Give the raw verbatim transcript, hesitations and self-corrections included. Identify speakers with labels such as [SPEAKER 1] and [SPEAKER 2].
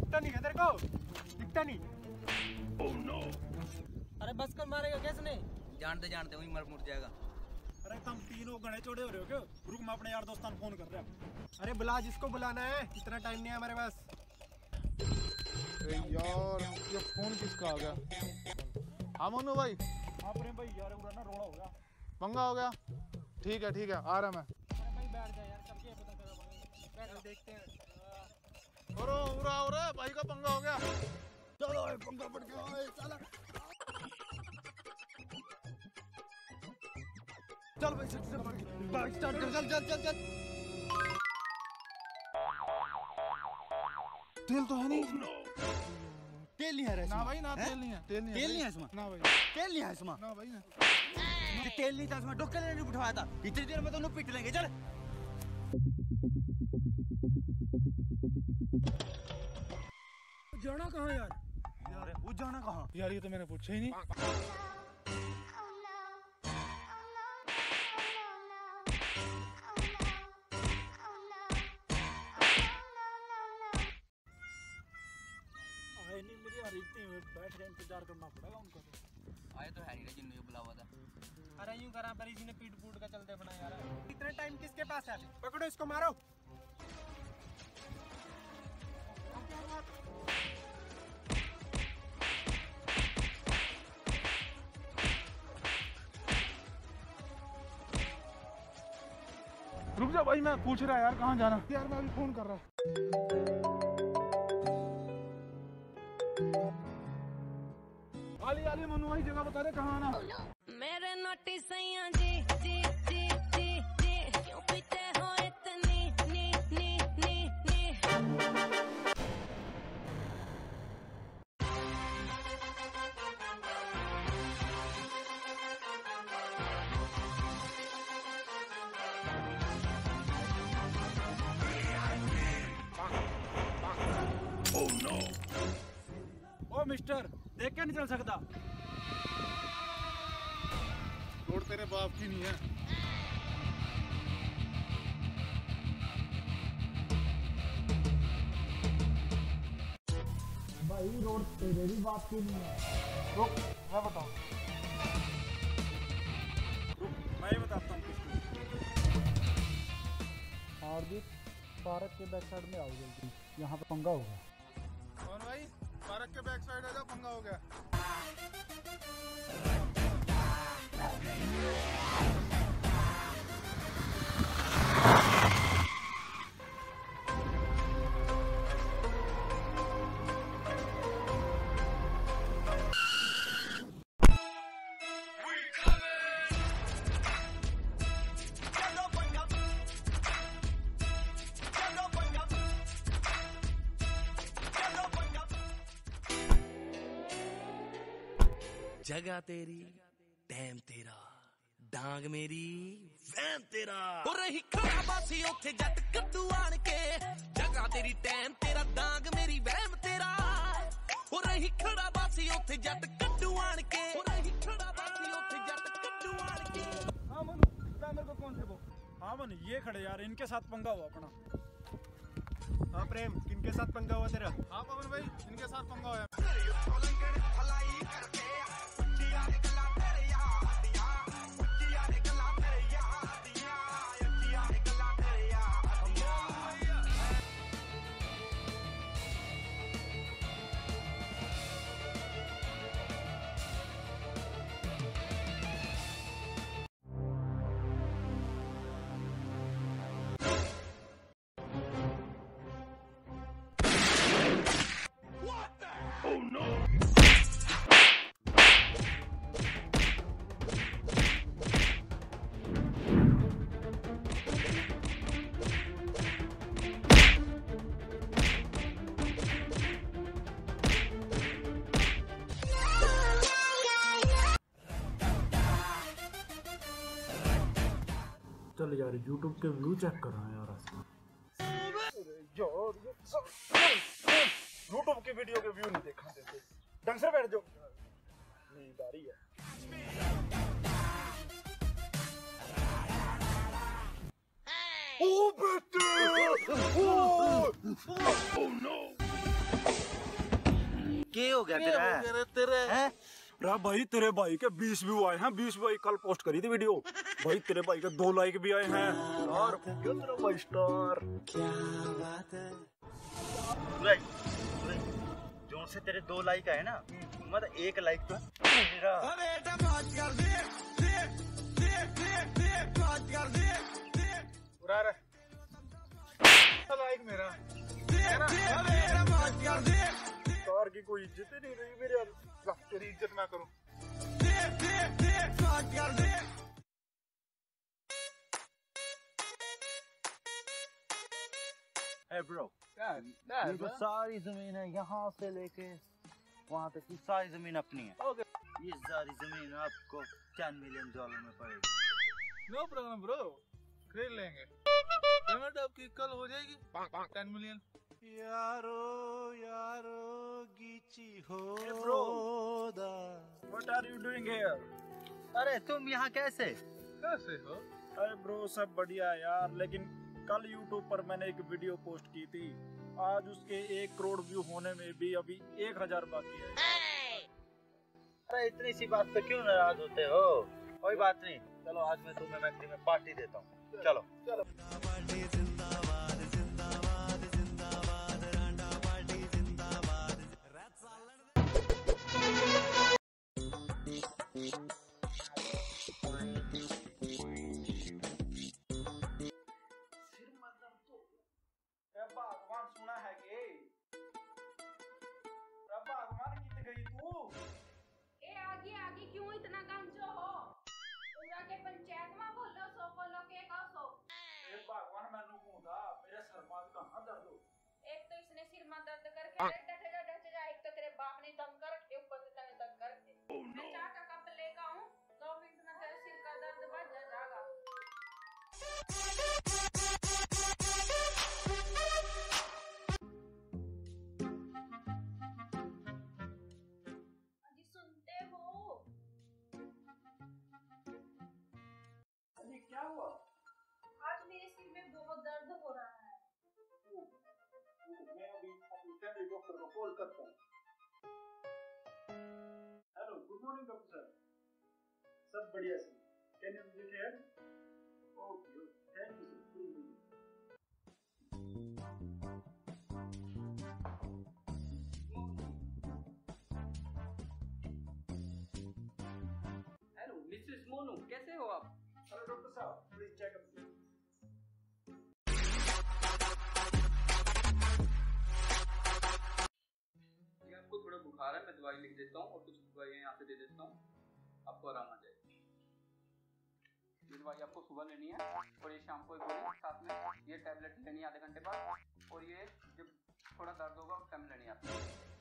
[SPEAKER 1] दिखता नहीं है तेरे को? दिखता नहीं?
[SPEAKER 2] oh, no.
[SPEAKER 3] अरे बस कर मारेगा कैसे? जानते जानते वही मर मुड़ जाएगा।
[SPEAKER 1] अरे तुम तीनों गणे चौड़े हो रहे हो क्या? रुक मैं अपने यार दोस्तान फोन कर रहा हूँ। अरे बुला जिसको बुलाना है, इतना टाइम नहीं है हमारे पास।
[SPEAKER 4] अरे यार ये फोन किसका आ गया? हाँ मोनू भाई।
[SPEAKER 1] हाँ प्रेम भाई यार उड़ा ना रोड़ा हो गया,
[SPEAKER 4] पंगा हो गया। ठीक है ठीक है आ रहा मैं।
[SPEAKER 1] अरे भाई बैठ जा यार, करके पता करा भाई, बैठ देखते हैं।
[SPEAKER 4] उरो उरा उरा भाई का पंगा हो गया।
[SPEAKER 1] चलो पंगा पड़ गया साला। चल भाई चल चल बाइक स्टार्ट कर, चल चल चल चल। तेल तो है नहीं तेल नहीं है रे
[SPEAKER 4] ना भाई ना तेल नहीं है तेल नहीं है
[SPEAKER 1] तेल नहीं है इसमें
[SPEAKER 4] ना भाई
[SPEAKER 1] तेल नहीं है इसमें
[SPEAKER 4] ना भाई ना
[SPEAKER 1] तेल नहीं था इसमें, डॉक्टर ने नहीं बिठाया था। इतनी देर में तो उन्हें पीट लेंगे। चल जाना कहाँ यार? यार वो जाना कहाँ
[SPEAKER 4] यार? ये तो मैंने पूछा ही नहीं।
[SPEAKER 1] आए नहीं मेरी यार, इतने बैठ गए, इंतजार करना पड़ेगा उनको। तो
[SPEAKER 3] आए तो है नहीं जिन्होंने बुला हुआ था।
[SPEAKER 1] अरे यूं करा पर इसी ने पीट फूट का चलते बना यार। इतना टाइम किसके पास है? पकड़ो इसको मारो।
[SPEAKER 4] रुक जा भाई मैं पूछ रहा यार कहाँ जाना। यार मैं अभी फोन कर रहा। आली आली मनु भाई जगह बता दे कहाँ आना।
[SPEAKER 5] मेरे नोटिस सैया जी जी जी जी जी क्यों पीते हो इतनी नी नी नी नी।
[SPEAKER 2] oh, no.
[SPEAKER 1] ओ मिस्टर देख के नहीं चल सकता?
[SPEAKER 4] रोड तेरे बाप की नहीं है।
[SPEAKER 1] भाई रोड तेरे भी बाप की नहीं है। रुक मैं बताऊँ, मैं ही बताता हूँ। हार्दिक पार्क के बैक साइड में आओ जल्दी, यहाँ पे पंगा होगा।
[SPEAKER 4] कौन भाई? पार्क के बैक साइड है जो पंगा हो गया।
[SPEAKER 6] जगह तेरी टाइम तेरा डांग मेरी वैन तेरा हो रही खड़ा बासी उथे जट कद्दू आन के। जगह तेरी टाइम तेरा डांग मेरी वैन तेरा हो रही खड़ा बासी उथे जट कद्दू आन के। हो रही खड़ा बासी उथे जट कद्दू आन के।
[SPEAKER 1] हाँ मन बता मेरे को कौन थे वो? हाँ मन ये खड़े यार, इनके साथ पंगा हुआ अपना। हाँ प्रेम किनके साथ पंगा हुआ तेरा?
[SPEAKER 4] हाँ पवन भाई इनके साथ पंगा हुआ।
[SPEAKER 2] oh, no.
[SPEAKER 1] चल यार यूट्यूब के व्यू चेक कर रहा है यार। यूट्यूब के वीडियो के व्यू नहीं देखा देते, ढंग से बैठ जाओ, नींद आ रही है। ओ बेटे!
[SPEAKER 2] oh, no.
[SPEAKER 7] हो गया तेरा?
[SPEAKER 4] तेरे
[SPEAKER 7] हैं?
[SPEAKER 1] रा भाई तेरे भाई के बीस व्यू आए हैं, बीस भाई कल पोस्ट करी थी वीडियो। भाई तेरे भाई के दो लाइक भी आए हैं और तेरा भाई स्टार।
[SPEAKER 7] सूरज, सूरज, जो से तेरे दो लाइक आए ना, मतलब एक लाइक तो मेरा।
[SPEAKER 4] बुरा रहा लाइक मेरा
[SPEAKER 1] स्टार की कोई इज्जत ही नहीं रही मेरे।
[SPEAKER 4] तेरी इज्जत ना करूं।
[SPEAKER 7] Hey bro, ये जो सारी जमीन है यहाँ से लेके वहाँ तक की सारी जमीन अपनी है। ये सारी जमीन आपको टेन मिलियन डॉलर में पड़ेगी।
[SPEAKER 4] नो प्रॉब्लम ब्रो, खरीद लेंगे। पेमेंट आपकी कल हो जाएगी टेन मिलियन।
[SPEAKER 2] यारो यारो गीची हो
[SPEAKER 1] Hey bro, what are you doing here?
[SPEAKER 7] अरे तुम यहाँ कैसे?
[SPEAKER 4] कैसे हो?
[SPEAKER 1] अरे ब्रो सब बढ़िया यार, लेकिन कल YouTube पर मैंने एक वीडियो पोस्ट की थी, आज उसके एक करोड़ व्यू होने में भी अभी एक हजार बाकी है।
[SPEAKER 7] अरे इतनी सी बात पे क्यों नाराज होते हो? कोई बात नहीं, चलो आज मैं तुम्हें मैकडी में पार्टी देता हूँ। चलो चलो।
[SPEAKER 1] भगवान सुना है के भगवान कित गई तू?
[SPEAKER 8] ए आगे आगे क्यों इतना गंजो हो? पूरा के पंचायत में बोलो सो बोलो के का सो।
[SPEAKER 1] ए भगवान मैनू कहूंदा मेरे सर में कहां दर्द हो?
[SPEAKER 8] एक तो इसने सिर में दर्द करके डटे जा डटे जा, एक तो तेरे बाप ने दम कर रखे ऊपर से तने दम कर के। मैं चाह का कप लेकर आऊं, दो मिनट में तेरे सिर का दर्द बढ़ जाएगा। अजी सुनते हो?
[SPEAKER 1] अरे क्या हुआ?
[SPEAKER 8] आज मेरे सिर में बहुत दर्द हो रहा है।
[SPEAKER 1] मैं अभी अपने फैमिली डॉक्टर को कॉल करता हूँ। Hello, good morning doctor sir. सब बढ़िया sir. Can you visit here? Okay, thank you sir.
[SPEAKER 3] Hello missus Monu, कैसे हो आप?
[SPEAKER 1] हेलो डॉक्टर साहब, प्लीज चेक अप।
[SPEAKER 3] आपको थोड़ा बुखार है, मैं दवाई लिख देता हूँ और कुछ दवाइयाँ यहाँ से दे देता हूँ, आपको आराम आ जाएगा। ये दवाई आपको सुबह लेनी है और ये शाम को एक गोली साथ में ये टैबलेट लेनी है आधे घंटे बाद, और ये जब थोड़ा दर्द होगा उस टाइम लेनी है आपको।